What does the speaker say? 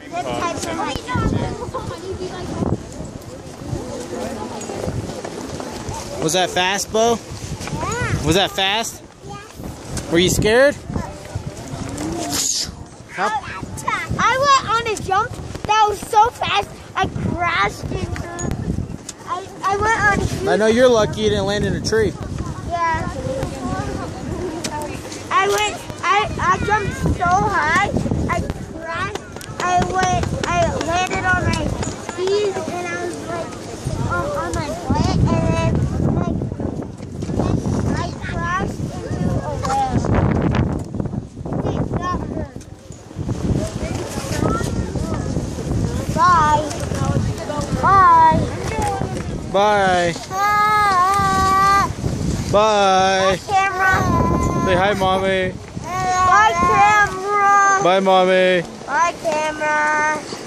Was that fast, Bo? Yeah. Was that fast? Yeah. Were you scared? I went on a jump that was so fast, I crashed into. I went on a huge. I know you're lucky you didn't land in a tree. Yeah. I jumped so high, I crashed. I landed on my feet and I was like on my butt, and then I crashed into a whale. That hurt. Bye. Bye. Bye. Bye. Bye, camera. Say hi, Mommy. Bye, camera. Bye, Mommy. Bye, camera.